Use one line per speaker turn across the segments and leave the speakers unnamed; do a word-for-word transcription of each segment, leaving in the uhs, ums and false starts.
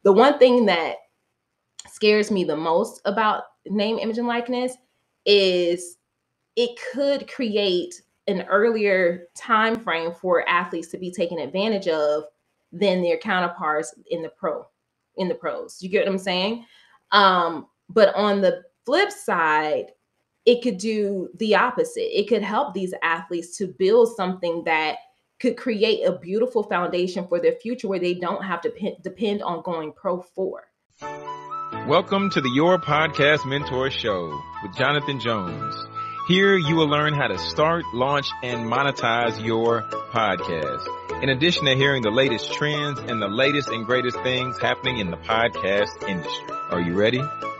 the one thing that scares me the most about name, image, and likeness is it could create an earlier time frame for athletes to be taken advantage of than their counterparts in the pro in the pros. You get what I'm saying? Um, but on the flip side, it could do the opposite. It could help these athletes to build something that could create a beautiful foundation for their future where they don't have to p- depend on going pro for.
Welcome to the Your Podcast Mentor Show with Jonathan Jones. Here you will learn how to start, launch, and monetize your podcast. In addition to hearing the latest trends and the latest and greatest things happening in the podcast industry. Are you ready?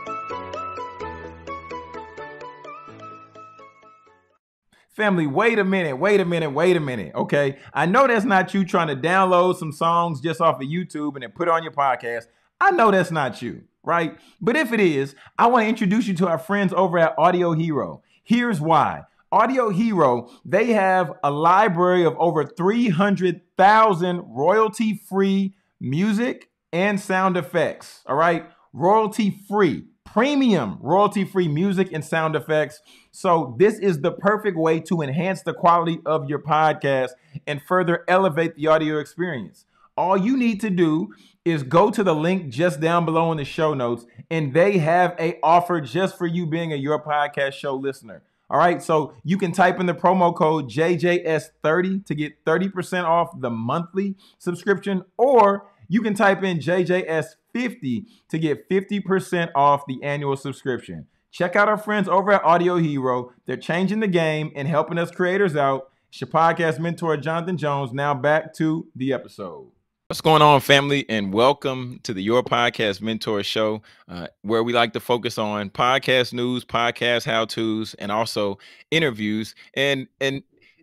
Family, wait a minute, wait a minute, wait a minute, okay? I know that's not you trying to download some songs just off of YouTube and then put it on your podcast. I know that's not you, right? But if it is, I want to introduce you to our friends over at Audio Hero. Here's why. Audio Hero, they have a library of over three hundred thousand royalty-free music and sound effects, all right? Royalty-free, premium royalty-free music and sound effects. So this is the perfect way to enhance the quality of your podcast and further elevate the audio experience. All you need to do is go to the link just down below in the show notes, and they have a offer just for you being a Your Podcast Show listener. All right, so you can type in the promo code J J S thirty to get thirty percent off the monthly subscription, or you can type in J J S fifty to get fifty percent off the annual subscription. Check out our friends over at Audio Hero. They're changing the game and helping us creators out. It's your podcast mentor, Jonathan Jones. Now back to the episode.
What's going on, family, and welcome to the Your Podcast Mentor Show, uh, where we like to focus on podcast news, podcast how-tos, and also interviews. And and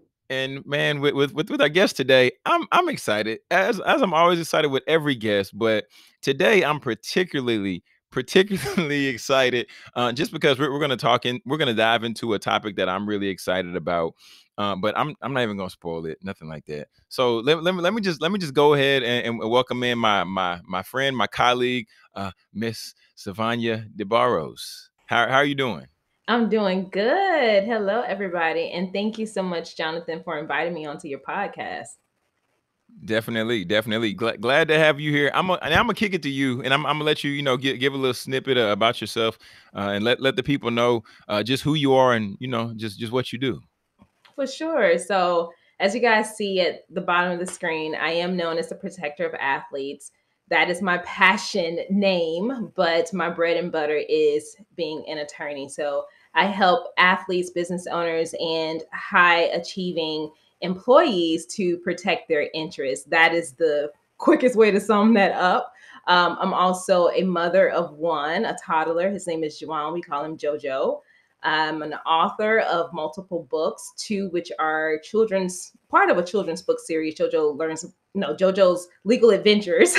and man, with with with, with our guest today, I'm I'm excited, as as I'm always excited with every guest, but today I'm particularly particularly excited, uh, just because we're, we're going to talk in, we're going to dive into a topic that I'm really excited about. Um, but I'm I'm not even gonna spoil it, nothing like that. So let, let me let me just let me just go ahead and, and welcome in my my my friend, my colleague, uh, Miss Sivonnia DeBarros. How how are you doing?
I'm doing good. Hello, everybody, and thank you so much, Jonathan, for inviting me onto your podcast.
Definitely, definitely. Glad, glad to have you here. I'm a, and I'm gonna kick it to you, and I'm, I'm gonna let you, you know, give give a little snippet uh, about yourself, uh, and let let the people know uh, just who you are and you know just just what you do.
For sure. So as you guys see at the bottom of the screen, I am known as the protector of athletes. That is my passion name, but my bread and butter is being an attorney. So I help athletes, business owners, and high achieving employees to protect their interests. That is the quickest way to sum that up. Um, I'm also a mother of one, a toddler. His name is Juwan. We call him JoJo. I'm an author of multiple books, two which are children's, part of a children's book series, JoJo Learns, no, JoJo's Legal Adventures.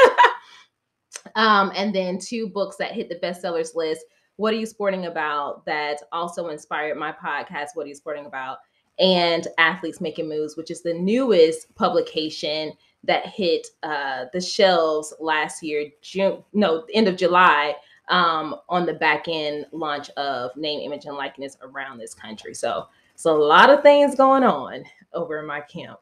um, and then two books that hit the bestsellers list. What Are You Sporting About? That also inspired my podcast, What Are You Sporting About? And Athletes Making Moves, which is the newest publication that hit uh, the shelves last year, June, no, end of July. Um, on the back end launch of name, image, and likeness around this country. So it's a lot of things going on over in my camp.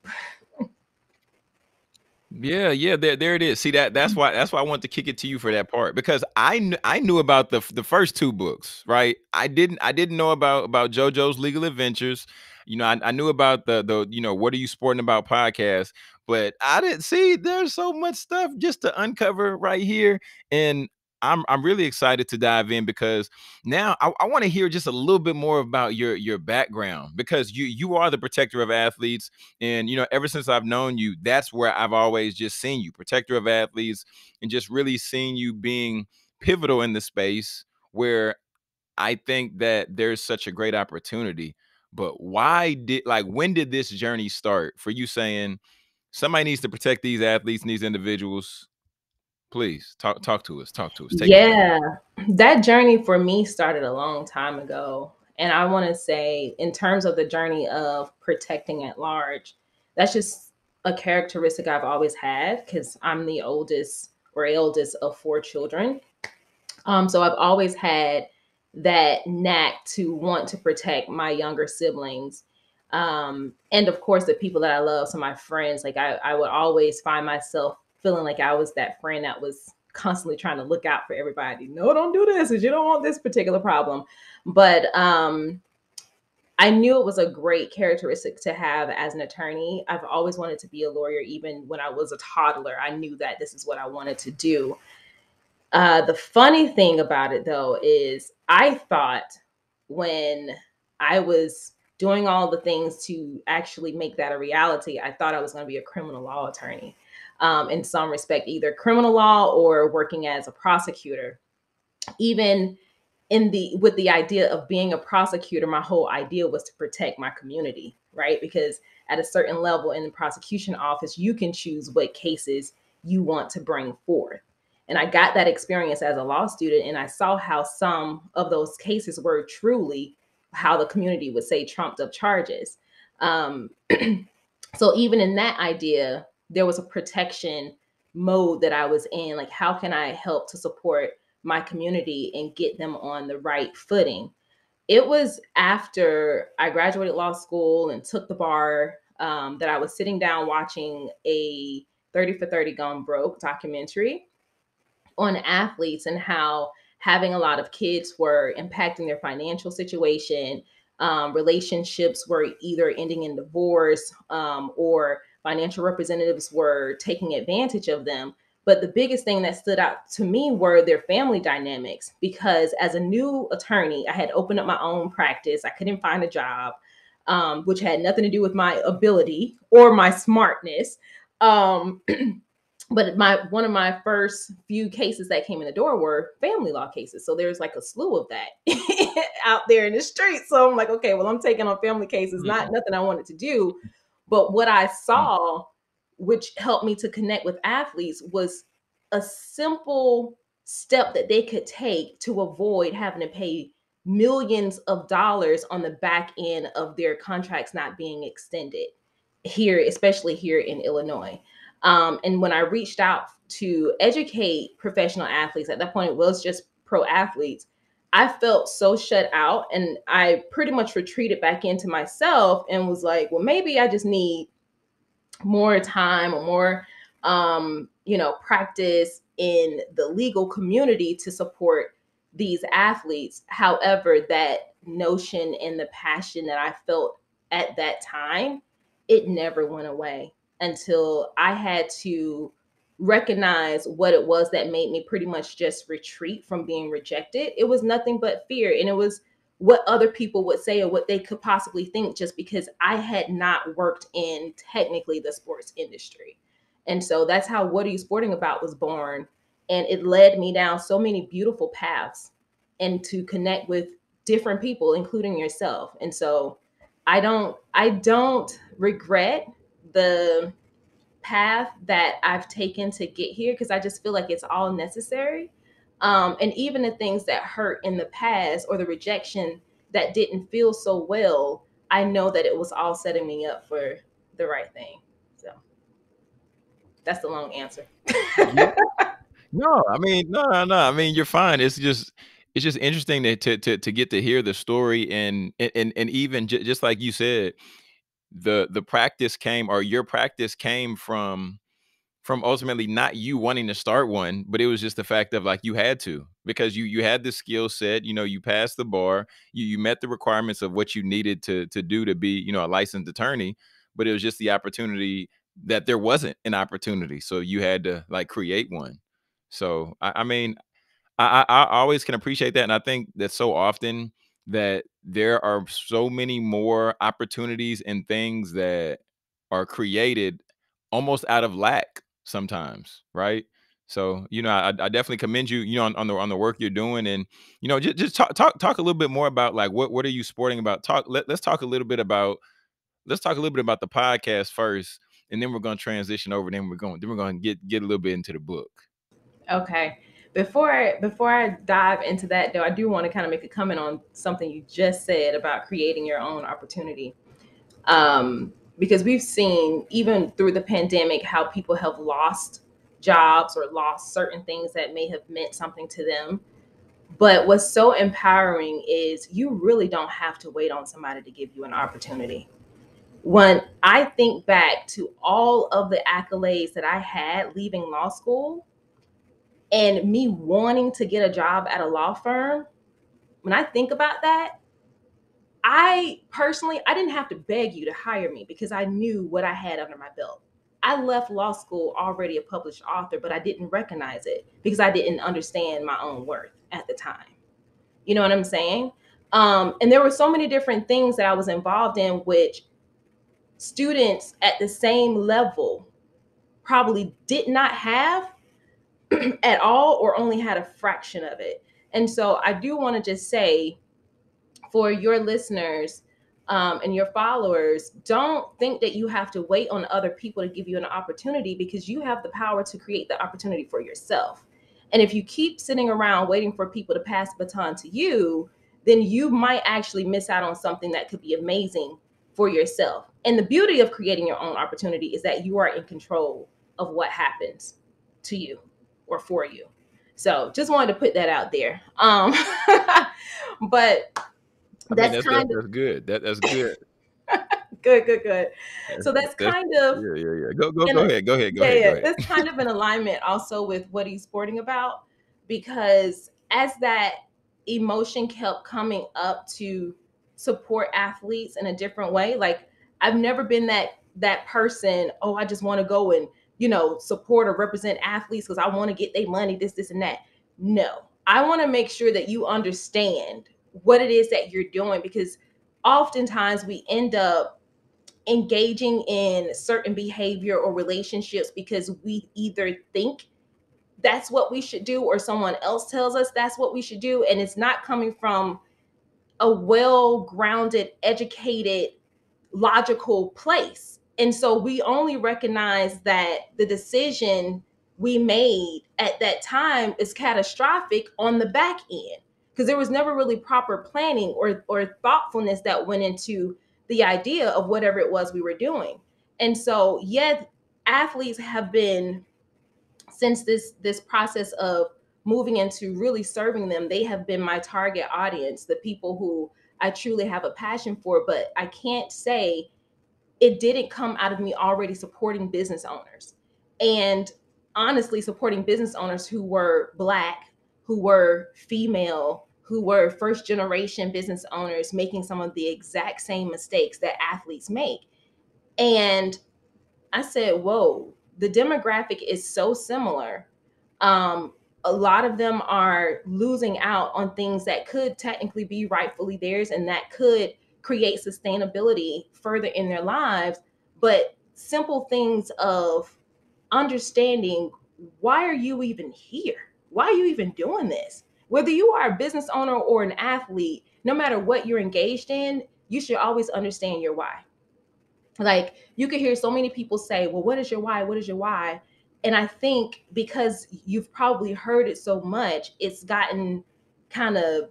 Yeah, yeah, there, there it is. See that that's why that's why I want to kick it to you for that part, because I kn- I knew about the the first two books, right? I didn't I didn't know about about JoJo's Legal Adventures. You know, I, I knew about the the you know, What Are You Sporting About podcast, but I didn't see there's so much stuff just to uncover right here, and I'm I'm really excited to dive in because now I, I want to hear just a little bit more about your your background, because you you are the protector of athletes. And, you know, ever since I've known you, that's where I've always just seen you, protector of athletes, and just really seen you being pivotal in the space where I think that there's such a great opportunity. But why did, like, when did this journey start for you saying somebody needs to protect these athletes and these individuals? Please talk, talk to us, talk to us. Take
Yeah, that journey for me started a long time ago. And I want to say, in terms of the journey of protecting at large, that's just a characteristic I've always had because I'm the oldest or eldest of four children. Um, so I've always had that knack to want to protect my younger siblings. Um, and of course, the people that I love, so my friends, like I, I would always find myself feeling like I was that friend that was constantly trying to look out for everybody. No, don't do this, because you don't want this particular problem. But um, I knew it was a great characteristic to have as an attorney. I've always wanted to be a lawyer. Even when I was a toddler, I knew that this is what I wanted to do. Uh, the funny thing about it, though, is I thought when I was doing all the things to actually make that a reality, I thought I was going to be a criminal law attorney, um, in some respect, either criminal law or working as a prosecutor. Even in the with the idea of being a prosecutor, my whole idea was to protect my community, right? Because at a certain level in the prosecution office, you can choose what cases you want to bring forth. And I got that experience as a law student, and I saw how some of those cases were truly how the community would say trumped up charges. Um, so even in that idea, there was a protection mode that I was in. Like, how can I help to support my community and get them on the right footing? It was after I graduated law school and took the bar, um, that I was sitting down watching a thirty for thirty Gone Broke documentary on athletes and how having a lot of kids were impacting their financial situation. Um, relationships were either ending in divorce, um, or financial representatives were taking advantage of them. But the biggest thing that stood out to me were their family dynamics, because as a new attorney, I had opened up my own practice. I couldn't find a job, um, which had nothing to do with my ability or my smartness. Um, but my one of my first few cases that came in the door were family law cases. So there's like a slew of that out there in the street. So I'm like, okay, well, I'm taking on family cases, not
Mm-hmm.
nothing I wanted to do. But what I saw, which helped me to connect with athletes, was a simple step that they could take to avoid having to pay millions of dollars on the back end of their contracts not being extended here, especially here in Illinois. Um, and when I reached out to educate professional athletes, at that point it was just pro athletes, I felt so shut out, and I pretty much retreated back into myself and was like, well, maybe I just need more time or more, um, you know, practice in the legal community to support these athletes. However, that notion and the passion that I felt at that time, it never went away until I had to recognize what it was that made me pretty much just retreat from being rejected. It was nothing but fear. And it was what other people would say or what they could possibly think, just because I had not worked in technically the sports industry. And so that's how What Are You Sporting About was born. And it led me down so many beautiful paths and to connect with different people, including yourself. And so I don't, I don't regret the path that I've taken to get here, because I just feel like it's all necessary. Um, and even the things that hurt in the past or the rejection that didn't feel so well, I know that it was all setting me up for the right thing. So that's the long answer.
Yeah. No, I mean, no, no, no. I mean, you're fine. It's just, it's just interesting to to to, to get to hear the story, and and and and even j- just like you said, the the practice came, or your practice came from from ultimately not you wanting to start one, but it was just the fact of like you had to, because you you had the skill set, you know, you passed the bar, you you met the requirements of what you needed to to do to be, you know, a licensed attorney, but it was just the opportunity that there wasn't an opportunity, so you had to like create one. So I, I mean, I, I I always can appreciate that, and I think that so often that there are so many more opportunities and things that are created almost out of lack sometimes, right? So you know, I, I definitely commend you, you know, on, on the on the work you're doing, and you know, just just talk talk talk a little bit more about like what what are you sporting about? Talk let, let's talk a little bit about let's talk a little bit about the podcast first, and then we're going to transition over. Then we're going then we're going to get get a little bit into the book.
Okay. Before I, before I dive into that, though, I do want to kind of make a comment on something you just said about creating your own opportunity. Um, because we've seen even through the pandemic how people have lost jobs or lost certain things that may have meant something to them. But what's so empowering is you really don't have to wait on somebody to give you an opportunity. When I think back to all of the accolades that I had leaving law school and me wanting to get a job at a law firm, when I think about that, I personally, I didn't have to beg you to hire me because I knew what I had under my belt. I left law school already a published author, but I didn't recognize it because I didn't understand my own worth at the time. You know what I'm saying? Um, and there were so many different things that I was involved in, which students at the same level probably did not have at all or only had a fraction of it. And so I do want to just say for your listeners um, and your followers, don't think that you have to wait on other people to give you an opportunity, because you have the power to create the opportunity for yourself. And if you keep sitting around waiting for people to pass the baton to you, then you might actually miss out on something that could be amazing for yourself. And the beauty of creating your own opportunity is that you are in control of what happens to you or for you. So just wanted to put that out there. Um, but
I mean, that's, that's, that's good. That, that's good.
good, good, good. So that's,
that's
kind of
yeah, yeah, yeah. Go, go, go ahead, go ahead, go
yeah,
ahead, go
yeah.
ahead.
That's kind of in alignment also with what he's sporting about, because as that emotion kept coming up to support athletes in a different way, like I've never been that that person. Oh, I just want to go and you know support or represent athletes because I want to get their money, this, this, and that. No, I want to make sure that you understand what it is that you're doing, because oftentimes we end up engaging in certain behavior or relationships because we either think that's what we should do or someone else tells us that's what we should do, and it's not coming from a well-grounded, educated, logical place. And so we only recognize that the decision we made at that time is catastrophic on the back end, because there was never really proper planning or or thoughtfulness that went into the idea of whatever it was we were doing. And so, yet athletes have been, since this this process of moving into really serving them, they have been my target audience, the people who I truly have a passion for. But I can't say it didn't come out of me already supporting business owners, and honestly supporting business owners who were Black, who were female, who were first generation business owners making some of the exact same mistakes that athletes make. And I said, whoa, the demographic is so similar. Um, a lot of them are losing out on things that could technically be rightfully theirs and that could create sustainability further in their lives. But simple things of understanding, why are you even here? Why are you even doing this? Whether you are a business owner or an athlete, no matter what you're engaged in, you should always understand your why. Like, you could hear so many people say, well, what is your why? What is your why? And I think because you've probably heard it so much, it's gotten kind of,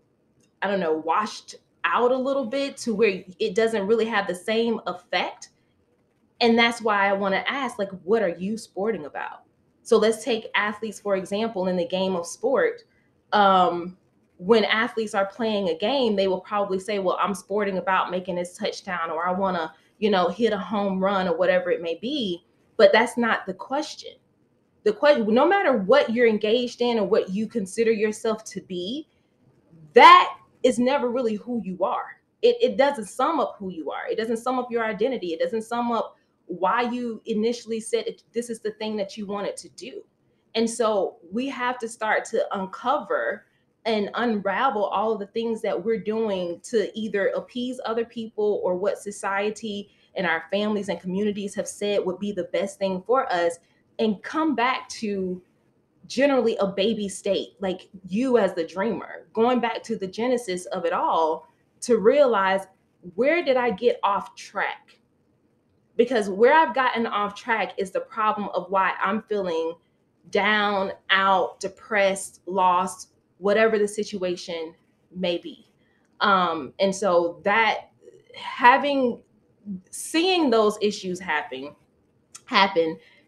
I don't know, washed out a little bit to where it doesn't really have the same effect. And that's why I want to ask, like, what are you sporting about? So let's take athletes, for example, in the game of sport. Um, when athletes are playing a game, they will probably say, well, I'm sporting about making this touchdown, or I want to, you know, hit a home run, or whatever it may be. But that's not the question. The question, no matter what you're engaged in or what you consider yourself to be, that is never really who you are. It, it doesn't sum up who you are. It doesn't sum up your identity. It doesn't sum up why you initially said it, this is the thing that you wanted to do. And so we have to start to uncover and unravel all of the things that we're doing to either appease other people or what society and our families and communities have said would be the best thing for us, and come back to generally a baby state, like you as the dreamer, going back to the genesis of it all to realize, where did I get off track? Because where I've gotten off track is the problem of why I'm feeling down, out, depressed, lost, whatever the situation may be. Um, and so that having, seeing those issues happen, happen,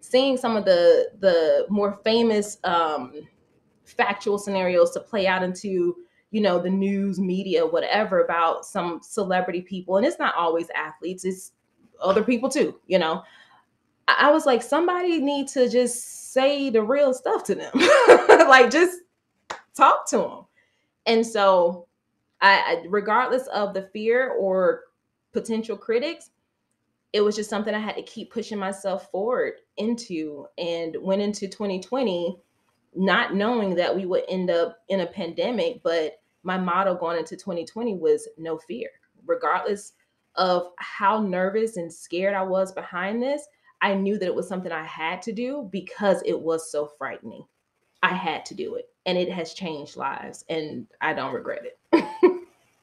seeing some of the the more famous um, factual scenarios to play out into, you know, the news media, whatever, about some celebrity people, and it's not always athletes, it's other people too, you know. I, I was like, somebody need to just say the real stuff to them, like just talk to them. And so, I, I regardless of the fear or potential critics, it was just something I had to keep pushing myself forward into, and went into twenty twenty not knowing that we would end up in a pandemic. But my motto going into twenty twenty was no fear. Regardless of how nervous and scared I was behind this, I knew that it was something I had to do because it was so frightening. I had to do it, and it has changed lives, and I don't regret it.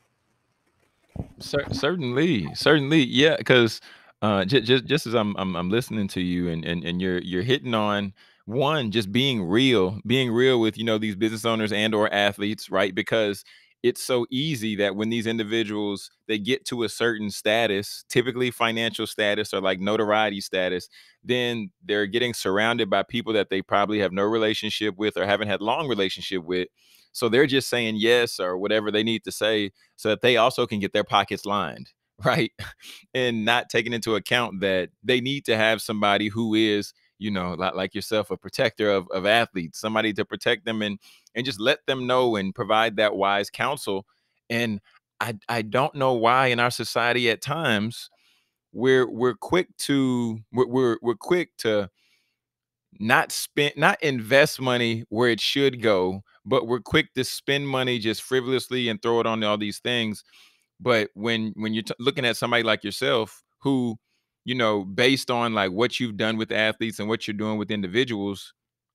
Cer- certainly, certainly, yeah. Because uh, just just just as I'm I'm, I'm listening to you, and, and and you're you're hitting on one, just being real, being real with, you know, these business owners and or athletes, right? Because it's so easy that when these individuals, they get to a certain status, typically financial status or like notoriety status, then they're getting surrounded by people that they probably have no relationship with or haven't had long relationship with. So they're just saying yes or whatever they need to say so that they also can get their pockets lined, right? And not taking into account that they need to have somebody who is, you know, like, like yourself, a protector of, of athletes, somebody to protect them, and and just let them know and provide that wise counsel. And I I don't know why in our society at times we're we're quick to we're we're, we're quick to not spend, not invest money where it should go, but we're quick to spend money just frivolously and throw it on all these things. But when when you're t- looking at somebody like yourself who, you know, based on like what you've done with athletes and what you're doing with individuals,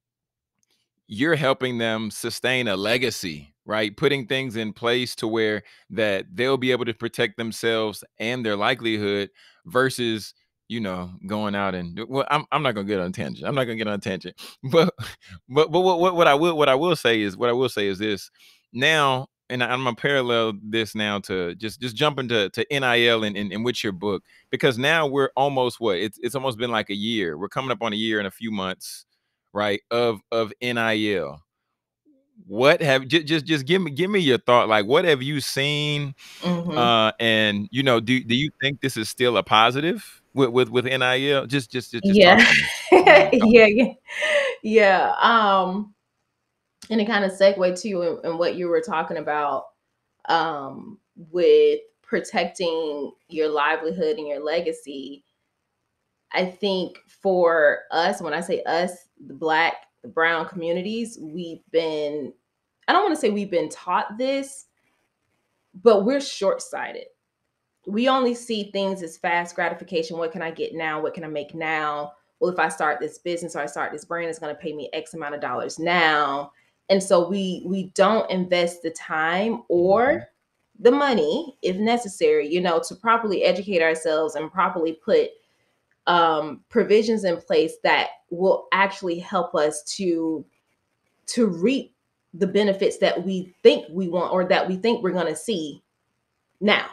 you're helping them sustain a legacy, right? Putting things in place to where that they'll be able to protect themselves and their livelihood versus, you know, going out and, well, I'm, I'm not gonna get on a tangent. I'm not gonna get on a tangent. But but but what, what what I will what I will say is what I will say is this now, and I'm gonna parallel this now to just just jump into to N I L and in, in, in with your book, because now we're almost what it's it's almost been like a year. We're coming up on a year in a few months, right, of of N I L. What have just just just give me give me your thought. Like, what have you seen?
Hmm.
Uh, and you know, do do you think this is still a positive with with with N I L? Just just just, just talk
Yeah.
to me. Give me your thought.
Yeah, yeah, yeah. Um, and it kind of segue to in, in what you were talking about, um, with protecting your livelihood and your legacy. I think for us, when I say us, the Black, the Brown communities, we've been, I don't want to say we've been taught this, but we're short sighted. We only see things as fast gratification. What can I get now? What can I make now? Well, if I start this business or I start this brand, it's going to pay me X amount of dollars now. And so we we don't invest the time or
Mhm.
the money, if necessary, you know, to properly educate ourselves and properly put um, provisions in place that will actually help us to to reap the benefits that we think we want or that we think we're going to see now.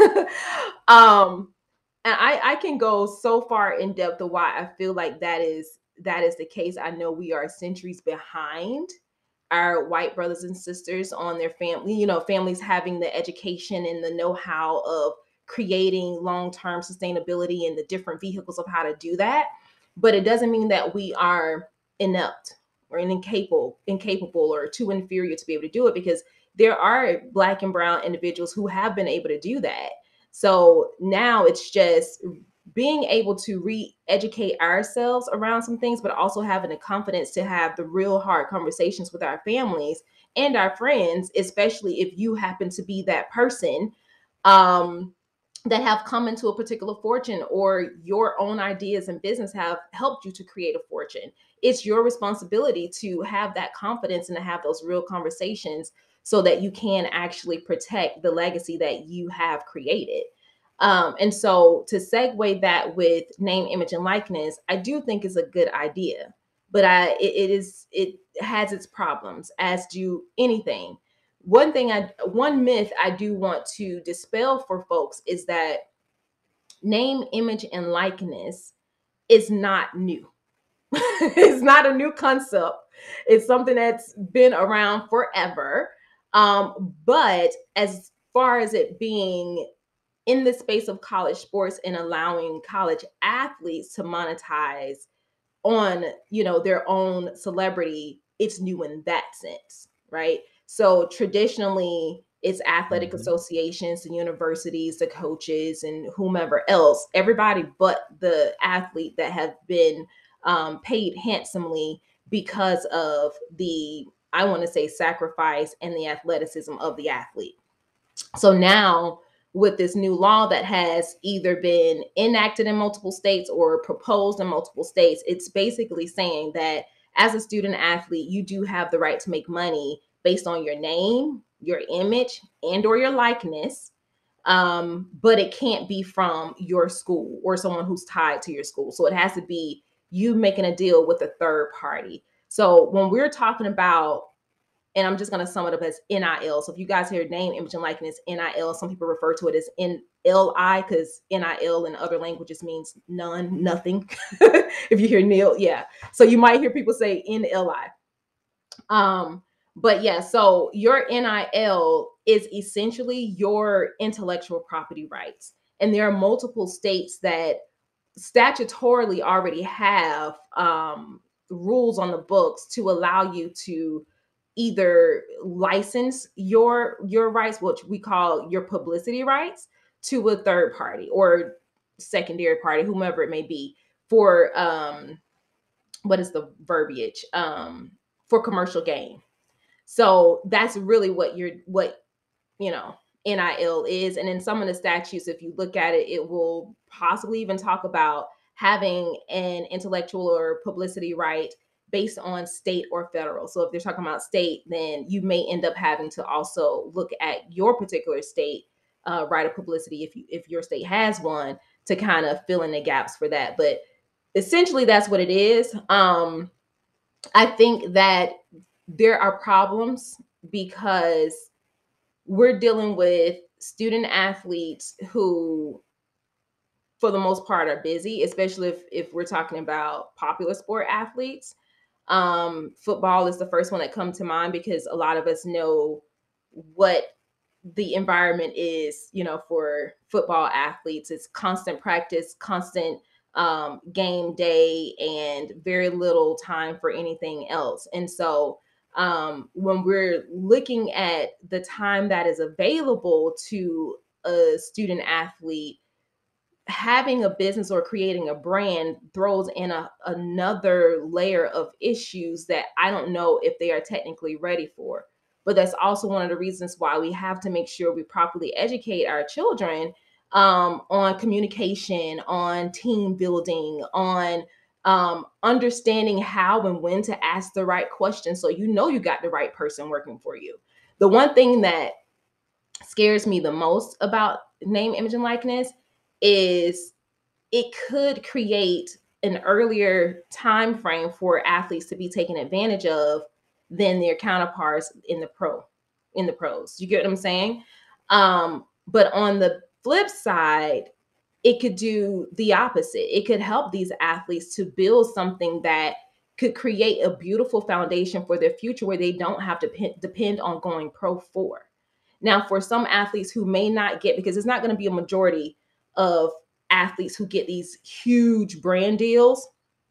um, and I, I can go so far in depth of why I feel like that is that is the case. I know we are centuries behind our white brothers and sisters on their family, you know, families having the education and the know-how of creating long-term sustainability and the different vehicles of how to do that. But it doesn't mean that we are inept or incapable, incapable or too inferior to be able to do it, because there are Black and brown individuals who have been able to do that. So now it's just being able to re-educate ourselves around some things, but also having the confidence to have the real hard conversations with our families and our friends, especially if you happen to be that person um, that have come into a particular fortune, or your own ideas and business have helped you to create a fortune. It's your responsibility to have that confidence and to have those real conversations so that you can actually protect the legacy that you have created. Um, and so to segue that with name, image, and likeness, I do think is a good idea, but I it, it is it has its problems, as do anything. One thing I one myth I do want to dispel for folks is that name, image, and likeness is not new. It's not a new concept. It's something that's been around forever. Um, but as far as it being in the space of college sports and allowing college athletes to monetize on, you know, their own celebrity, it's new in that sense, right? So traditionally, it's athletic
Mhm.
associations, the universities, the coaches, and whomever else, everybody but the athlete that have been um, paid handsomely because of the, I want to say, sacrifice and the athleticism of the athlete. So now, with this new law that has either been enacted in multiple states or proposed in multiple states, it's basically saying that as a student athlete, you do have the right to make money based on your name, your image, and or your likeness. Um, but it can't be from your school or someone who's tied to your school. So it has to be you making a deal with a third party. So when we're talking about, and I'm just going to sum it up as N I L. So if you guys hear name, image, and likeness, N I L, some people refer to it as N L I because N I L in other languages means none, nothing. If you hear nil, yeah. So you might hear people say N L I. Um, but yeah, so your N I L is essentially your intellectual property rights. And there are multiple states that statutorily already have um, rules on the books to allow you to either license your your rights, which we call your publicity rights, to a third party or secondary party, whomever it may be, for um, what is the verbiage, um, for commercial gain. So that's really what you're what you know N I L is. And in some of the statutes, if you look at it, it will possibly even talk about having an intellectual or publicity right based on state or federal. So if they're talking about state, then you may end up having to also look at your particular state uh, right of publicity if you if your state has one, to kind of fill in the gaps for that. But essentially, that's what it is. Um, I think that there are problems because we're dealing with student athletes who, for the most part, are busy, especially if, if we're talking about popular sport athletes. Um, football is the first one that comes to mind because a lot of us know what the environment is, you know, for football athletes. It's constant practice, constant um, game day, and very little time for anything else. And so um, when we're looking at the time that is available to a student athlete, having a business or creating a brand throws in a, another layer of issues that I don't know if they are technically ready for. But that's also one of the reasons why we have to make sure we properly educate our children um, on communication, on team building, on um, understanding how and when to ask the right questions so you know you got the right person working for you. The one thing that scares me the most about name, image, and likeness is it could create an earlier time frame for athletes to be taken advantage of than their counterparts in the pro in the pros. You get what I'm saying? Um, but on the flip side, it could do the opposite. It could help these athletes to build something that could create a beautiful foundation for their future where they don't have to p- depend on going pro for. Now, for some athletes who may not get, because it's not going to be a majority of athletes who get these huge brand deals.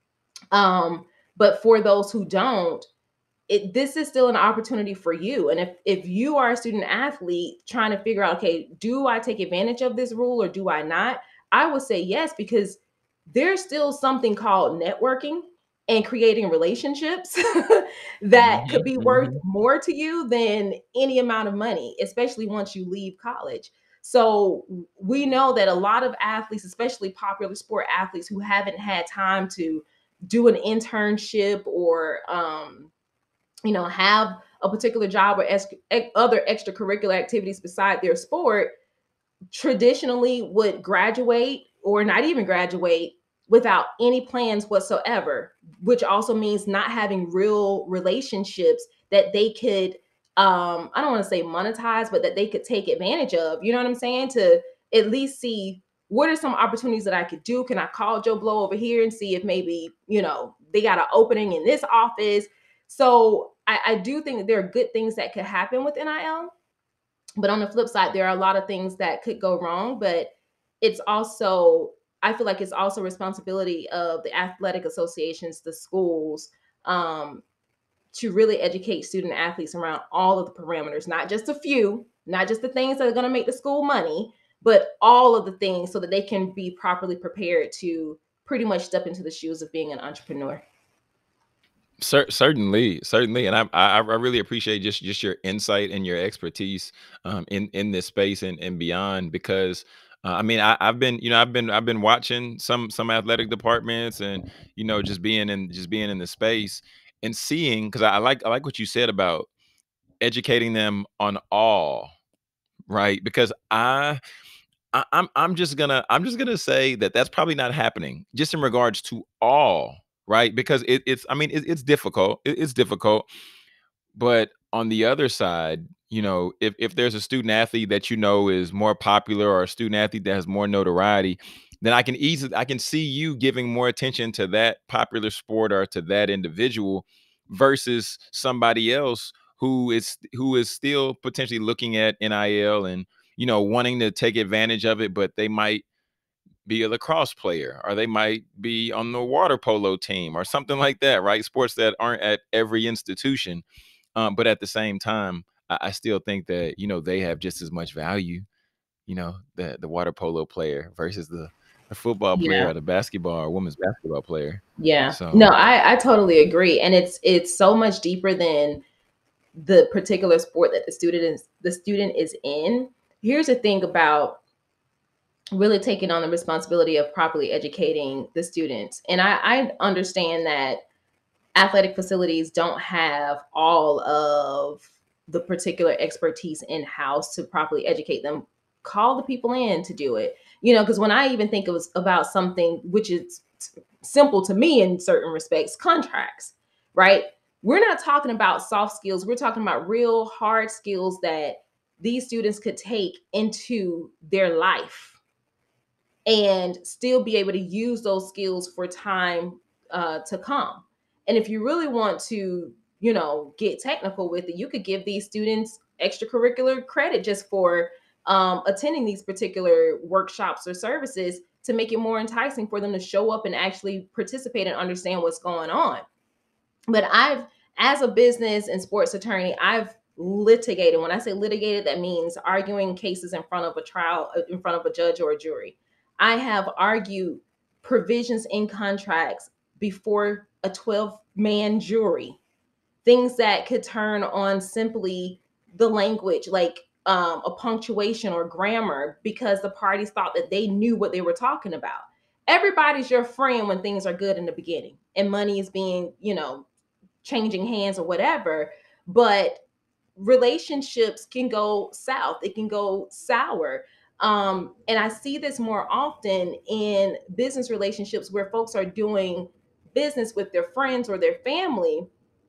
Um, but for those who don't, it, this is still an opportunity for you. And if if you are a student athlete trying to figure out, okay, do I take advantage of this rule or do I not? I would say yes, because there's still something called networking and creating relationships that could be
Mhm,
worth
mhm.
more to you than any amount of money, especially once you leave college. So we know that a lot of athletes, especially popular sport athletes who haven't had time to do an internship or um, you know, have a particular job or ex- other extracurricular activities beside their sport, traditionally would graduate or not even graduate without any plans whatsoever, which also means not having real relationships that they could, um, I don't want to say monetize, but that they could take advantage of. You know what I'm saying? To at least see what are some opportunities that I could do. Can I call Joe Blow over here and see if maybe, you know, they got an opening in this office. So I, I do think that there are good things that could happen with N I L. But on the flip side, there are a lot of things that could go wrong. But it's also, I feel like it's also responsibility of the athletic associations, the schools, um, to really educate student athletes around all of the parameters, not just a few, not just the things that are going to make the school money, but all of the things so that they can be properly prepared to pretty much step into the shoes of being an entrepreneur.
Cer- certainly, certainly, and I, I I really appreciate just just your insight and your expertise um, in in this space and and beyond. Because uh, I mean, I, I've been you know I've been I've been watching some some athletic departments, and you know just being in just being in the space and seeing, because I, I like I like what you said about educating them on all, right? Because I I, I'm I'm just gonna I'm just gonna say that that's probably not happening just in regards to all, right? Because it, it's I mean it, it's difficult. It, it's difficult, but on the other side, you know, if if there's a student athlete that you know is more popular, or a student athlete that has more notoriety, then I can easily I can see you giving more attention to that popular sport or to that individual versus somebody else who is who is still potentially looking at N I L and you know wanting to take advantage of it, but they might be a lacrosse player, or they might be on the water polo team or something like that, right? Sports that aren't at every institution. Um, but at the same time, I, I still think that, you know, they have just as much value, you know, the the water polo player versus the, the football player
Yeah.
or the basketball or women's basketball player.
Yeah. No,
So
I, I totally agree. And it's it's so much deeper than the particular sport that the student is the student is in. Here's the thing about really taking on the responsibility of properly educating the students. And I, I understand that athletic facilities don't have all of the particular expertise in house to properly educate them. Call the people in to do it. You know, because when I even think it was about something which is simple to me in certain respects, contracts, right? We're not talking about soft skills. We're talking about real hard skills that these students could take into their life and still be able to use those skills for time uh, to come. And if you really want to, you know, get technical with it, you could give these students extracurricular credit just for um, attending these particular workshops or services to make it more enticing for them to show up and actually participate and understand what's going on. But I've, as a business and sports attorney, I've litigated. When I say litigated, that means arguing cases in front of a trial, in front of a judge or a jury. I have argued provisions in contracts before a twelve man jury, things that could turn on simply the language, like um, a punctuation or grammar, because the parties thought that they knew what they were talking about. Everybody's your friend when things are good in the beginning and money is being, you know, changing hands or whatever. But relationships can go south, it can go sour. Um, and I see this more often in business relationships where folks are doing business with their friends or their family.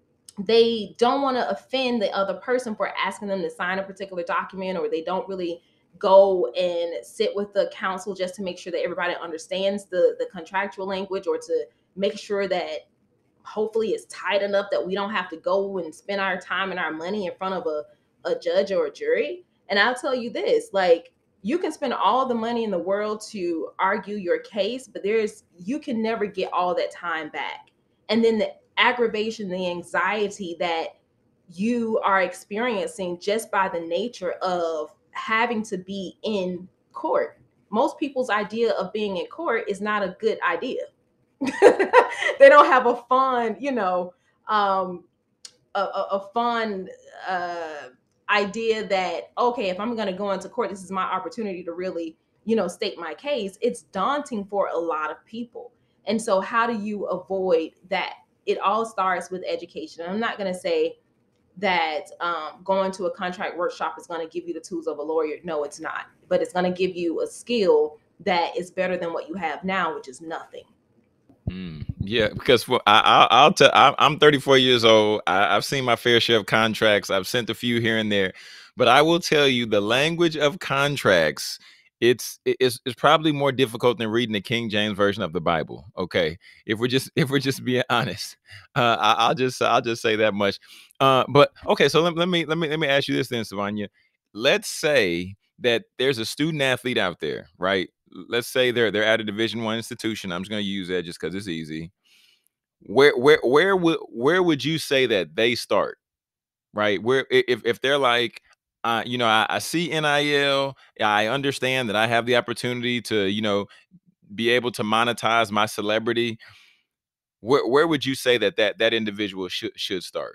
They don't want to offend the other person for asking them to sign a particular document, or they don't really go and sit with the counsel just to make sure that everybody understands the the contractual language, or to make sure that hopefully it's tight enough that we don't have to go and spend our time and our money in front of a, a judge or a jury. And I'll tell you this, like, you can spend all the money in the world to argue your case, but there's, you can never get all that time back. And then the aggravation, the anxiety that you are experiencing just by the nature of having to be in court. Most people's idea of being in court is not a good idea. They don't have a fun, you know, um, a, a, a fun uh, idea that, okay, if I'm going to go into court, this is my opportunity to really, you know, state my case. It's daunting for a lot of people. And so how do you avoid that? It all starts with education. I'm not going to say that um, going to a contract workshop is going to give you the tools of a lawyer. No, it's not. But it's going to give you a skill that is better than what you have now, which is nothing.
Mm, yeah, because for, I, I, I'll tell. I, I'm thirty-four years old. I, I've seen my fair share of contracts. I've sent a few here and there, but I will tell you, the language of contracts it's it's it's probably more difficult than reading the King James version of the Bible. Okay, if we're just if we're just being honest, uh, I, I'll just I'll just say that much. Uh, but okay, so let, let me let me let me ask you this then, Sivonnia. Let's say that there's a student athlete out there, right? Let's say they're they're at a Division One institution. I'm just going to use that just because it's easy. Where where where would where would you say that they start? Right? Where if if they're like, uh, you know, I, I see N I L, I understand that I have the opportunity to, you know, be able to monetize my celebrity. Where where would you say that that that individual should should start?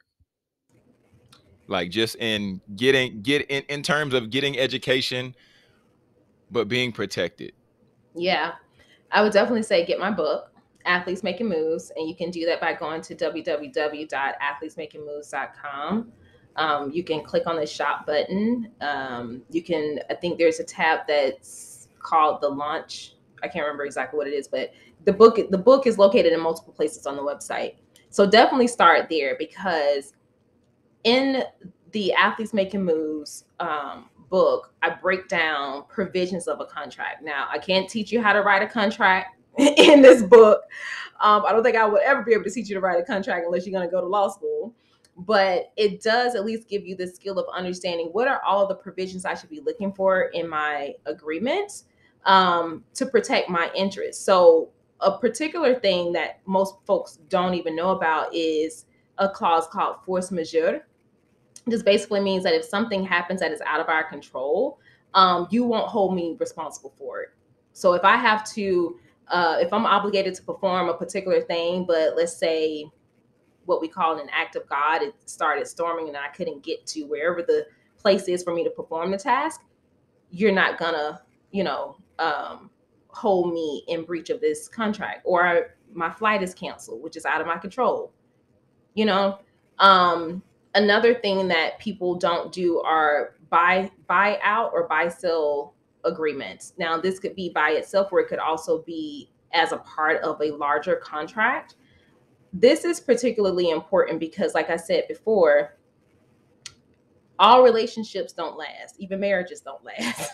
Like just in getting get in, in terms of getting education, but being protected.
Yeah, I would definitely say get my book, Athletes Making Moves, and you can do that by going to w w w dot athletes making moves dot com. Um, you can click on the shop button. Um, you can, I think there's a tab that's called the launch. I can't remember exactly what it is, but the book the book is located in multiple places on the website. So definitely start there, because in the Athletes Making Moves um, book, I break down provisions of a contract. Now, I can't teach you how to write a contract in this book. Um, I don't think I would ever be able to teach you to write a contract unless you're going to go to law school. But it does at least give you the skill of understanding what are all of the provisions I should be looking for in my agreement um, to protect my interests. So a particular thing that most folks don't even know about is a clause called force majeure. This basically means that if something happens that is out of our control, um, you won't hold me responsible for it. So if I have to, uh, if I'm obligated to perform a particular thing, but let's say what we call an act of God, it started storming and I couldn't get to wherever the place is for me to perform the task, you're not gonna, you know, um, hold me in breach of this contract. Or my flight is canceled, which is out of my control. You know, um, another thing that people don't do are buy buy out or buy sell agreements. Now, this could be by itself, or it could also be as a part of a larger contract. This is particularly important because, like I said before, all relationships don't last. Even marriages don't last.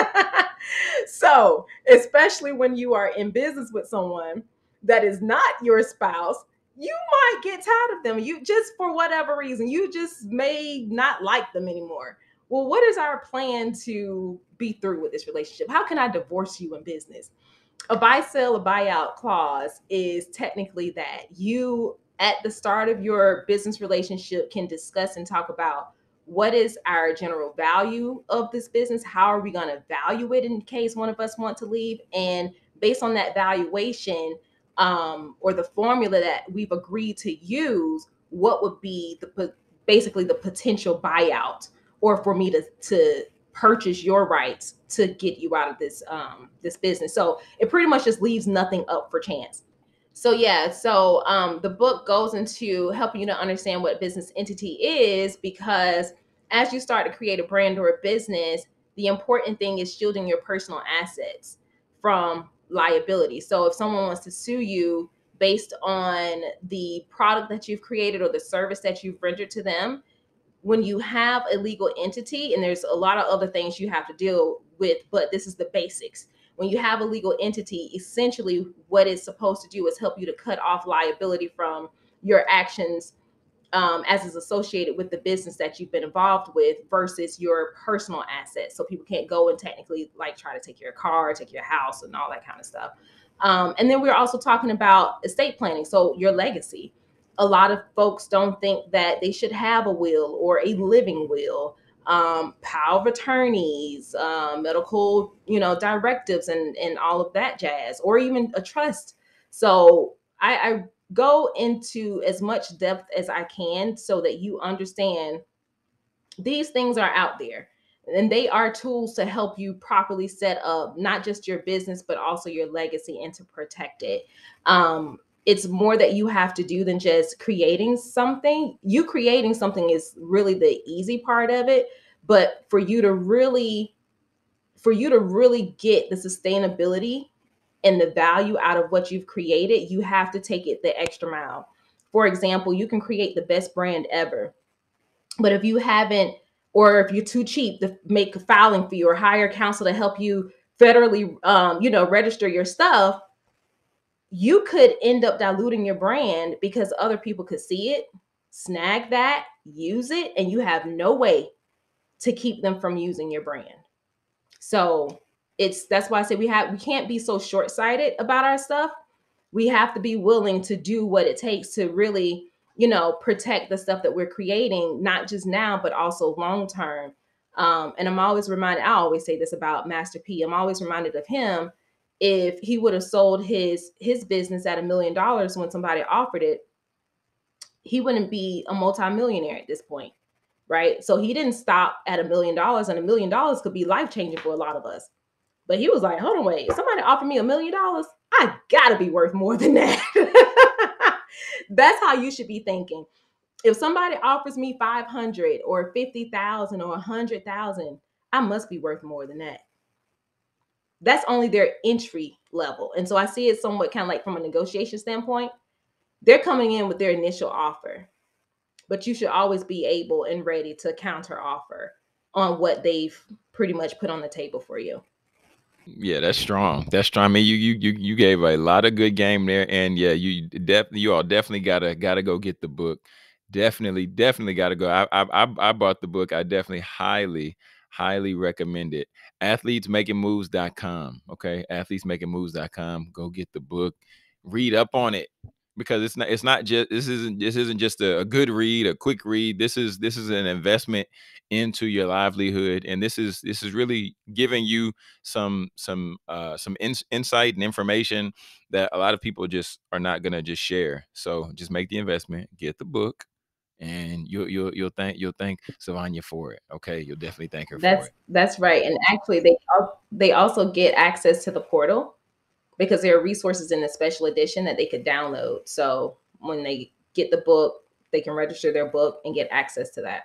So, especially when you are in business with someone that is not your spouse, you might get tired of them. You just, for whatever reason, you just may not like them anymore. Well, what is our plan to be through with this relationship? How can I divorce you in business? A buy, sell, or buyout clause is technically that you, at the start of your business relationship, can discuss and talk about what is our general value of this business? How are we going to value it in case one of us want to leave? And based on that valuation um, or the formula that we've agreed to use, what would be the basically the potential buyout, or for me to to purchase your rights to get you out of this um, this business. So it pretty much just leaves nothing up for chance. So yeah, so um, the book goes into helping you to understand what business entity is, because as you start to create a brand or a business, the important thing is shielding your personal assets from liability. So if someone wants to sue you based on the product that you've created or the service that you've rendered to them, when you have a legal entity, and there's a lot of other things you have to deal with, but this is the basics. When you have a legal entity, essentially what it's supposed to do is help you to cut off liability from your actions um, as is associated with the business that you've been involved with versus your personal assets. So people can't go and technically like try to take your car, take your house, and all that kind of stuff. Um, and then we're also talking about estate planning. So your legacy. A lot of folks don't think that they should have a will or a living will, um, power of attorneys, um, medical, you know, directives, and and all of that jazz, or even a trust. So I, I go into as much depth as I can so that you understand these things are out there, and they are tools to help you properly set up not just your business, but also your legacy, and to protect it. Um, it's more that you have to do than just creating something. You creating something is really the easy part of it, but for you to really, for you to really get the sustainability and the value out of what you've created, you have to take it the extra mile. For example, you can create the best brand ever, but if you haven't, or if you're too cheap to make a filing fee or hire counsel to help you federally, um, you know, register your stuff, you could end up diluting your brand because other people could see it, snag that, use it, and you have no way to keep them from using your brand. So it's that's why I say we have we can't be so short-sighted about our stuff. We have to be willing to do what it takes to really, you know, protect the stuff that we're creating, not just now, but also long term. Um, and I'm always reminded, I always say this about Master P. I'm always reminded of him. If he would have sold his his business at a million dollars when somebody offered it, he wouldn't be a multimillionaire at this point, right? So he didn't stop at a million dollars, and a million dollars could be life changing for a lot of us. But he was like, hold on, wait, if somebody offered me a million dollars, I gotta be worth more than that. That's how you should be thinking. If somebody offers me five hundred or fifty thousand or one hundred thousand, I must be worth more than that. That's only their entry level. And so I see it somewhat kind of like from a negotiation standpoint. They're coming in with their initial offer, but you should always be able and ready to counter offer on what they've pretty much put on the table for you.
Yeah, that's strong. That's strong. I mean, you you you you gave a lot of good game there, and yeah, you definitely you all definitely gotta gotta go get the book. Definitely, definitely gotta go. I I I I bought the book. I definitely highly highly recommend it. athletes making moves dot com. Okay, athletes making moves dot com. Go get the book. Read up on it because it's not it's not just this isn't this isn't just a, a good read, a quick read. This is this is an investment into your livelihood, and this is this is really giving you some some uh some ins insight and information that a lot of people just are not gonna just share. So just make the investment, get the book, and you'll you'll you'll thank you'll thank Sivonnia for it. Okay, you'll definitely thank her for
That's
it.
that's right. And actually, they al- they also get access to the portal because there are resources in the special edition that they could download. So when they get the book, they can register their book and get access to that.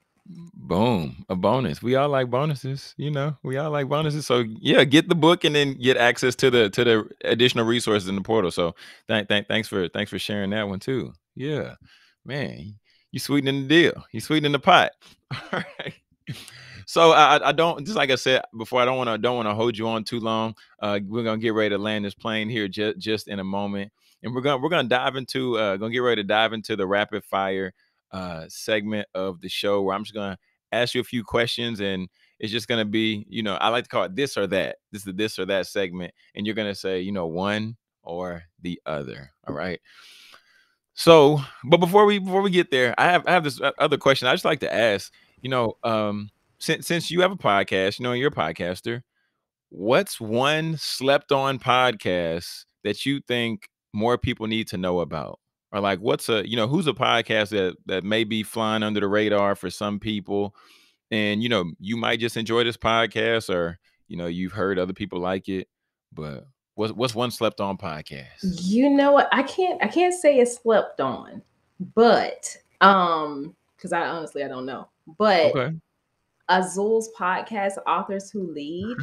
Boom, a bonus. We all like bonuses, you know. We all like bonuses. So yeah, get the book and then get access to the to the additional resources in the portal. So thank thank thanks for thanks for sharing that one too. Yeah, man, you sweetening the deal. You sweetening the pot. All right. So I, I don't just like I said before. I don't want to don't want to hold you on too long. Uh, we're gonna get ready to land this plane here just just in a moment, and we're gonna we're gonna dive into uh gonna get ready to dive into the rapid fire uh segment of the show where I'm just gonna ask you a few questions, and it's just gonna be, you know, I like to call it this or that. This is the this or that segment, and you're gonna say, you know, one or the other. All right. So, but before we before we get there, I have I have this o- other question I just like to ask. You know, um, since since you have a podcast, you know, you're a podcaster. What's one slept on podcast that you think more people need to know about? Or like, what's a, you know, who's a podcast that that may be flying under the radar for some people, and you know, you might just enjoy this podcast, or you know, you've heard other people like it, but what's what's one slept on podcast?
You know what? I can't I can't say it's slept on, but um, because I honestly I don't know. But
Okay.
Azul's podcast, Authors Who Lead.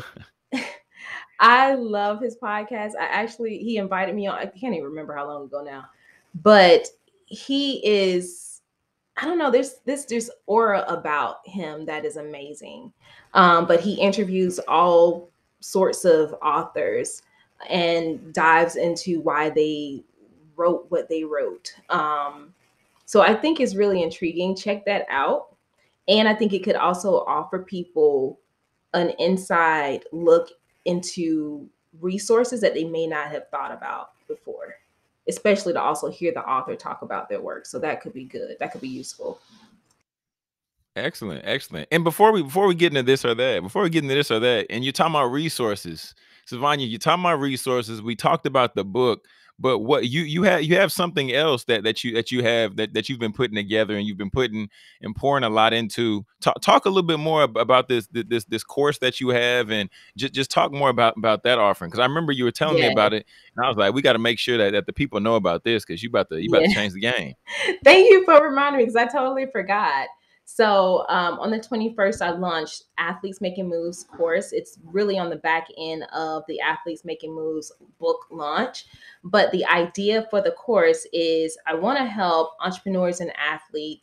I love his podcast. I actually he invited me on. I can't even remember how long ago now, but he is. I don't know. There's this there's aura about him that is amazing. Um, but he interviews all sorts of authors and dives into why they wrote what they wrote. Um, so I think it's really intriguing. Check that out. And I think it could also offer people an inside look into resources that they may not have thought about before, especially to also hear the author talk about their work. So that could be good. That could be useful.
Excellent, excellent. And before we before we get into this or that, before we get into this or that, and you're talking about resources, Sivanya, you're talking about resources. We talked about the book, but what you you have you have something else that that you that you have that that you've been putting together and you've been putting and pouring a lot into. Talk talk a little bit more ab- about this th- this this course that you have, and just just talk more about about that offering, because I remember you were telling me
Yeah.
about it, and I was like, we got to make sure that, that the people know about this because you about to you about to
Yeah.
change the game.
Thank you for reminding me because I totally forgot. So um, on the twenty-first, I launched Athletes Making Moves course. It's really on the back end of the Athletes Making Moves book launch. But the idea for the course is I want to help entrepreneurs and athletes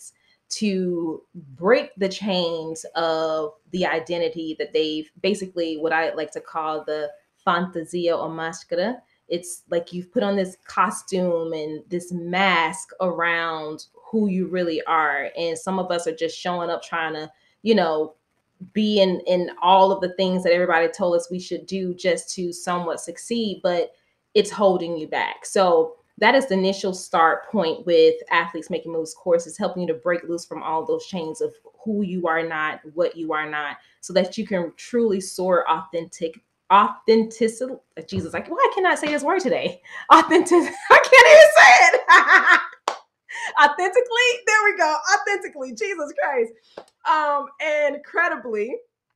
to break the chains of the identity that they've basically, what I like to call the fantasia or máscara. It's like you've put on this costume and this mask around who you really are. And some of us are just showing up trying to, you know, be in in all of the things that everybody told us we should do just to somewhat succeed, but it's holding you back. So that is the initial start point with Athletes Making Moves courses, helping you to break loose from all those chains of who you are not, what you are not, so that you can truly soar authentic, authenticity. Jesus, like, why cannot say this word today? Authentic. I can't even say it. Authentically. There we go. Authentically. Jesus Christ. Um, incredibly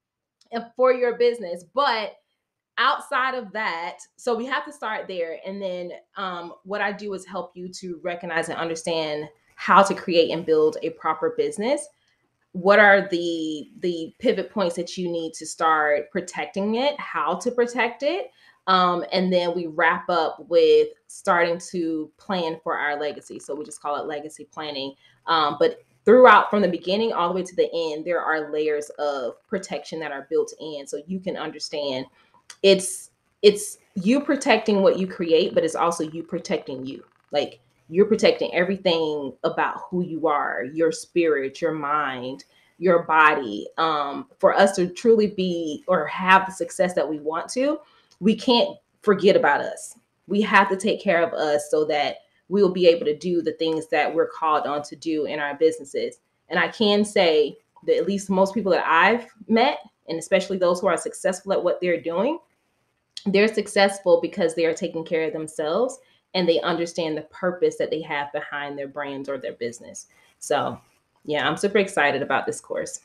for your business. But outside of that, so we have to start there. And then um, what I do is help you to recognize and understand how to create and build a proper business. What are the the pivot points that you need to start protecting it, how to protect it. Um, and then we wrap up with starting to plan for our legacy. So we just call it legacy planning. Um, but throughout, from the beginning all the way to the end, there are layers of protection that are built in, so you can understand it's it's you protecting what you create, but it's also you protecting you. Like, you're protecting everything about who you are, your spirit, your mind, your body. Um, for us to truly be or have the success that we want to, we can't forget about us. We have to take care of us so that we will be able to do the things that we're called on to do in our businesses. And I can say that at least most people that I've met, and especially those who are successful at what they're doing, they're successful because they are taking care of themselves and they understand the purpose that they have behind their brands or their business. So yeah, I'm super excited about this course.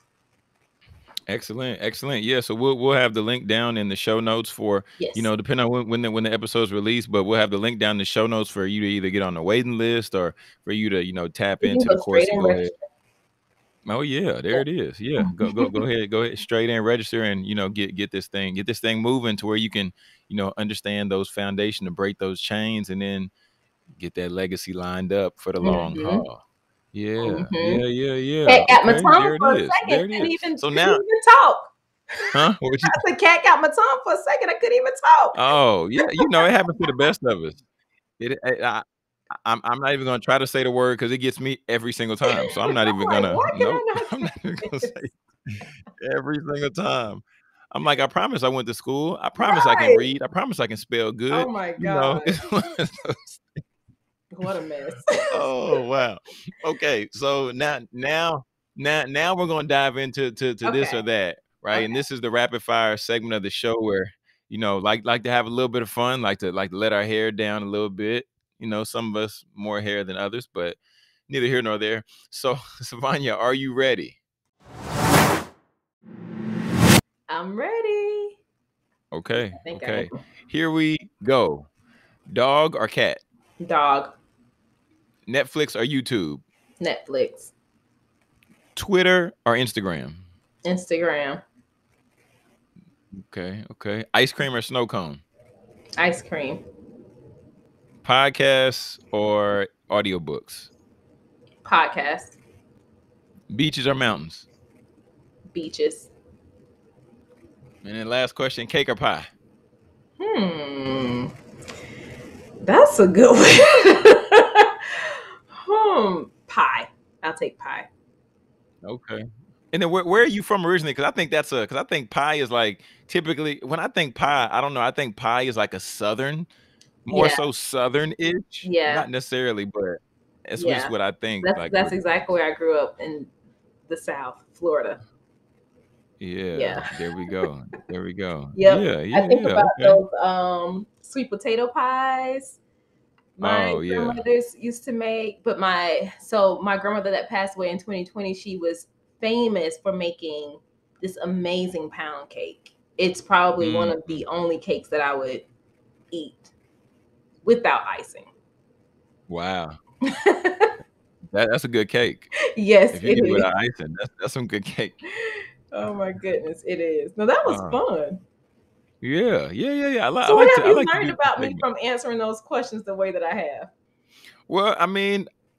Excellent, excellent. Yeah, so we'll we'll have the link down in the show notes for,
yes.
you know, depending on when when the, when the episode's released, but we'll have the link down in the show notes for you to either get on the waiting list or for you to, you know, tap
You
into
go
the course and
and
go
register.
ahead. Oh yeah, there yeah. it is. Yeah, go go go ahead, go ahead, straight in, register, and you know, get get this thing, get this thing moving to where you can, you know, understand those foundation to break those chains, and then get that legacy lined up for the long
Mm-hmm.
haul. Yeah,
mm-hmm.
yeah, yeah, yeah.
Cat got my
Okay,
tongue
there it
for a
is.
second.
There it
Couldn't
is.
even,
So
couldn't
now,
even talk.
Huh? What you?
I said, cat got my tongue for a second. I couldn't even talk.
Oh yeah, you know, it happens to the best of us. It, I, I, I'm, I'm not even gonna try to say the word because it gets me every single time. So I'm not even
like,
gonna.
why can
Nope.
I not
I'm not even gonna
this?
say it every single time. I'm like, I promise I went to school. I promise
Right.
I can read. I promise I can spell good.
Oh my
You know.
God. What a mess.
Oh wow. Okay, so now now now now we're gonna dive into to, to this
Okay.
or that, right?
Okay.
And this is the rapid fire segment of the show where, you know, like like to have a little bit of fun, like to like to let our hair down a little bit. You know, some of us more hair than others, but neither here nor there. So, Sivonnia, are you ready?
I'm ready.
Okay.
I think
Okay.
I am.
Here we go. Dog or cat?
Dog.
Netflix or YouTube?
Netflix.
Twitter or Instagram?
Instagram.
Okay. Okay. Ice cream or snow cone?
Ice cream.
Podcasts or audiobooks?
Podcast.
Beaches or mountains?
Beaches.
And then last question, cake or pie?
Hmm. That's a good one. hmm. Pie. I'll take pie.
Okay. And then where, where are you from originally? Because I think that's a because I think pie is like typically when I think pie, I don't know. I think pie is like a southern, more
Yeah.
so southern-ish.
Yeah.
Not necessarily, but it's
Yeah.
just what I think.
That's
like
that's
would-
exactly where I grew up, in the South, Florida.
Yeah,
Yeah.
there we go. There we go.
Yep.
Yeah, yeah,
I think
yeah.
about
Okay.
those um sweet potato pies my
Oh, yeah.
grandmothers used to make. But my so my grandmother that passed away in twenty twenty, she was famous for making this amazing pound cake. It's probably one of the
Mm.
only cakes that I would eat without icing.
Wow. That, that's a good cake.
Yes,
If you
it
get it
is.
without icing, that's that's some good cake.
Oh my goodness, it is. No, that was
Uh,
fun.
Yeah, yeah, yeah, yeah. I, li- I
So what
like
have
to I
you
like to
learned
do
about me
segments.
from answering those questions the way that I have?
Well, I mean,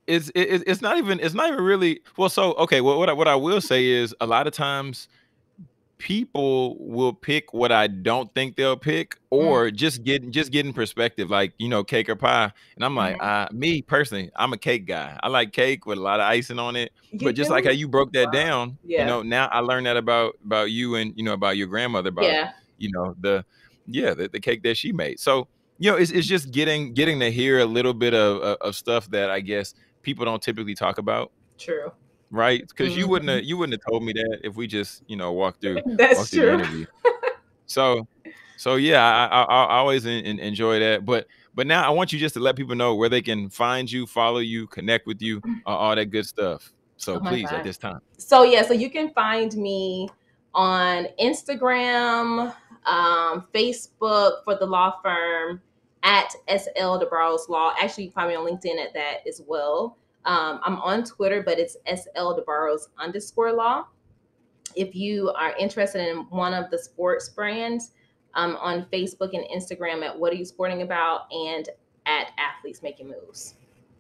it's it, it's not even it's not even really well. So okay, well, what I, what I will say is a lot of times people will pick what I don't think they'll pick,
Mm,
or just get just getting perspective, like, you know, cake or pie. And I'm like,
mhm.
uh, me personally, I'm a cake guy. I like cake with a lot of icing on it.
You
But just like how
do?
you broke that
Wow.
down, you
Yeah.
know, now I learned that about about you and you know about your grandmother, about
Yeah.
you know the yeah the, the cake that she made. So you know, it's it's just getting getting to hear a little bit of of of stuff that I guess people don't typically talk about.
True.
Right, because you wouldn't
Mhm.
have you wouldn't have told me that if we just, you know, walked through
That's
walked through the
true.
interview. So so yeah, I I, I I always en- en- enjoy that. But but now I want you just to let people know where they can find you, follow you, connect with you, uh, all that good stuff. So
Oh my
please, at
God.
this time.
So yeah, so you can find me on Instagram, um, Facebook for the law firm at S L DeBarros Law. Actually, you can find me on LinkedIn at that as well. Um, I'm on Twitter, but it's S L DeBarros underscore law. If you are interested in one of the sports brands, um, on Facebook and Instagram at What Are You Sporting About, and at Athletes Making Moves.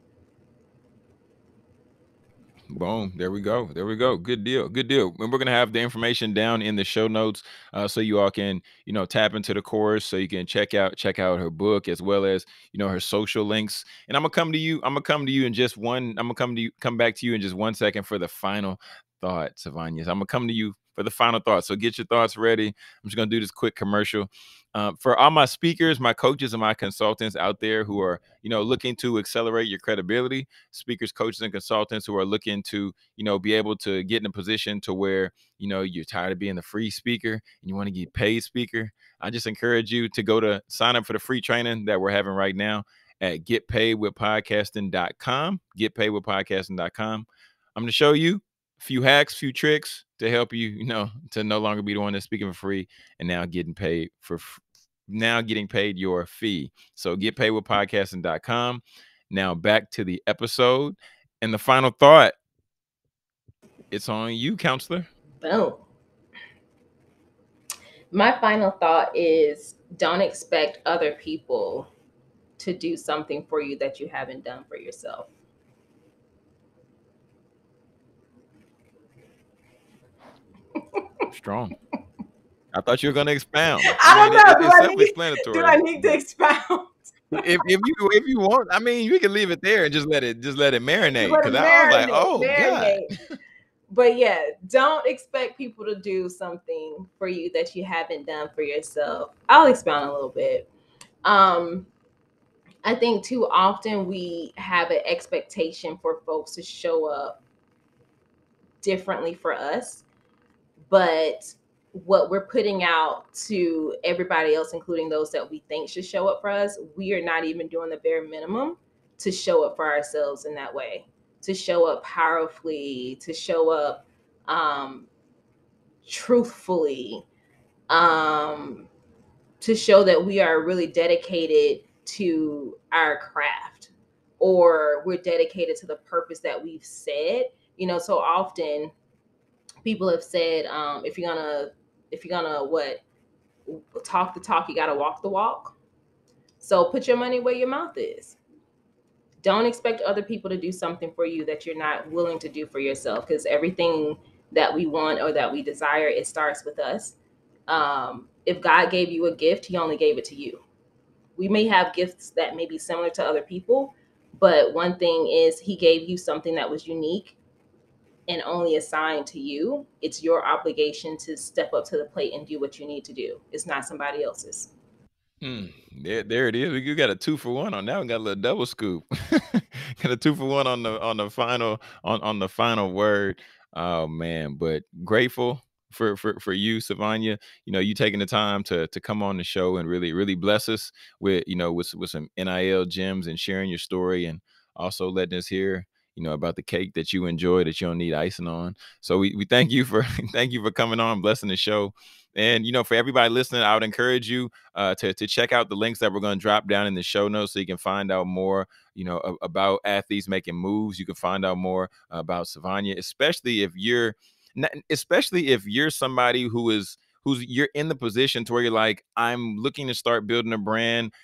Boom. There we go. There we go. Good deal. Good deal. And we're gonna have the information down in the show notes, uh, so you all can, you know, tap into the course, so you can check out check out her book as well as, you know, her social links. And I'm gonna come to you. I'm gonna come to you in just one. I'm gonna come to you. Come back to you in just one second for the final thought, Sivonnia. I'm gonna come to you for the final thought. So get your thoughts ready. I'm just gonna do this quick commercial. Um, for all my speakers, my coaches, and my consultants out there who are, you know, looking to accelerate your credibility, speakers, coaches, and consultants who are looking to, you know, be able to get in a position to where, you know, you're tired of being the free speaker and you want to get paid speaker. I just encourage you to go to sign up for the free training that we're having right now at get paid with podcasting dot com. get paid with podcasting dot com. I'm going to show you a few hacks, few tricks to help you, you know, to no longer be the one that's speaking for free and now getting paid for now getting paid your fee. So get paid with podcasting dot com. Now back to the episode. And the final thought, it's on you, counselor.
Boom. My final thought is, don't expect other people to do something for you that you haven't done for yourself.
Strong. I thought you were going to expound. I
I
mean,
don't
it,
know.
it-
Do
it's
I need do
self-explanatory.
I need to expound?
If if you if you want, I mean, you can leave it there and just let it just let it marinate.
Let
Because
it
I was like,
marinate,
oh God.
marinate. But yeah, don't expect people to do something for you that you haven't done for yourself. I'll expound a little bit. Um, I think too often we have an expectation for folks to show up differently for us, but what we're putting out to everybody else, including those that we think should show up for us, we are not even doing the bare minimum to show up for ourselves in that way, to show up powerfully, to show up um, truthfully, um, to show that we are really dedicated to our craft, or we're dedicated to the purpose that we've said. You know, so often people have said, um, if you're gonna if you're gonna what talk the talk, you gotta walk the walk. So put your money where your mouth is. Don't expect other people to do something for you that you're not willing to do for yourself, because everything that we want or that we desire, it starts with us. Um, if God gave you a gift, he only gave it to you. We may have gifts that may be similar to other people, but one thing is, he gave you something that was unique and only assigned to you. It's your obligation to step up to the plate and do what you need to do. It's not somebody else's.
Mm, there, there it is. You got a two for one on that one. Got a little double scoop. Got a two for one on the on the final on on the final word. Oh man, but grateful for for for you, Sivonnia. You know, you taking the time to to come on the show and really really bless us with, you know, with with some N I L gems and sharing your story, and also letting us hear, you know, about the cake that you enjoy that you don't need icing on. So we we thank you for thank you for coming on, blessing the show. And you know, for everybody listening, I would encourage you uh, to to check out the links that we're going to drop down in the show notes, so you can find out more, you know, a- about athletes making moves. You can find out more about Sivonnia, especially if you're, not, especially if you're somebody who is who's you're in the position to where you're like, I'm looking to start building a brand.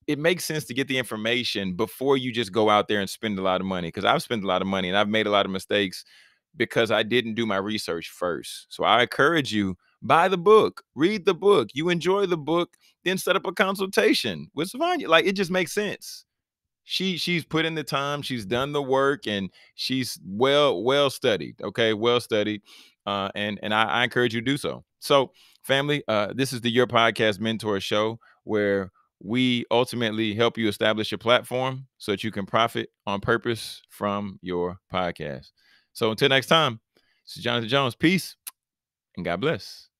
it makes sense to get the information before you just go out there and spend a lot of money. Because I've spent a lot of money and I've made a lot of mistakes because I didn't do my research first. So I encourage you, buy the book, read the book. You enjoy the book, then set up a consultation with Sivonnia. Like, it just makes sense. She she's put in the time, she's done the work, and she's well well studied. Okay, well studied, uh, and and I, I encourage you to do so. So, family, uh, this is the Your Podcast Mentor Show, where we ultimately help you establish your platform so that you can profit on purpose from your podcast. So until next time, this is Jonathan Jones. Peace and God bless.